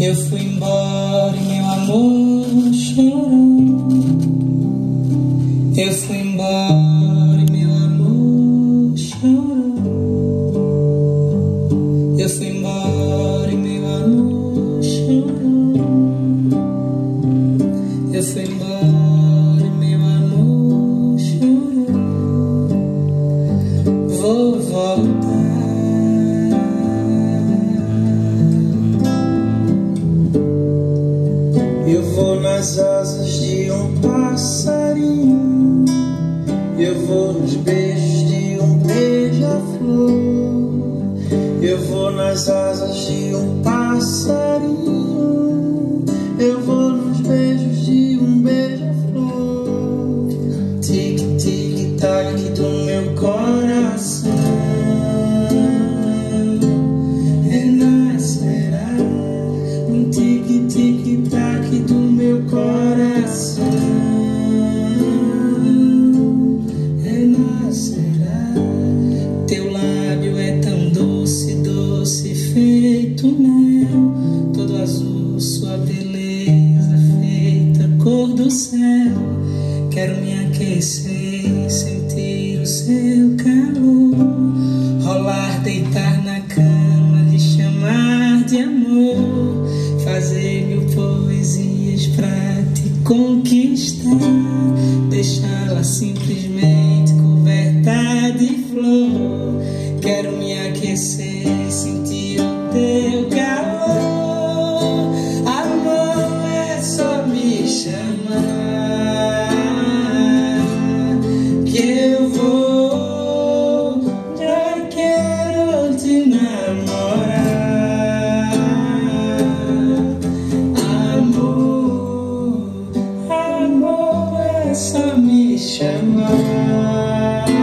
Eu fui embora e meu amor chorou. Eu fui embora e meu amor chorou. Eu fui embora e meu amor chorou. Eu fui embora e meu amor chorou. Vou voltar. Eu vou nas asas de um passarinho, eu vou nos beijos de um beija-flor. Eu vou nas asas de um passarinho, eu vou nos beijos de um beija-flor. Tic-tic-tac do meu coração renascerá. Um tic-tic-tac do meu coração renascerá. Teu lábio é tão doce, doce, feito mel, todo azul, sua beleza feita cor do céu. Quero me aquecer, sentir o seu calor, rolar, deitar na cama, lhe chamar de amor, fazer mil poesias pra te conquistar, deixá-la simplesmente coberta de flor. Quero me aquecer, sentir o teu calor. Amor, é só me chamar que eu vou, já quero te namorar. Amor, amor, é só me chamar.